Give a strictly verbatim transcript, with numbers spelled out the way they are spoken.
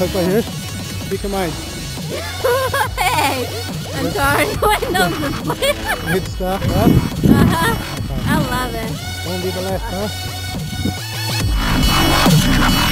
Click right here. Speak your mind. Hey, I'm sorry. My nose is bleeding. Good stuff, huh? Uh-huh. I love it. Won't be the last, huh?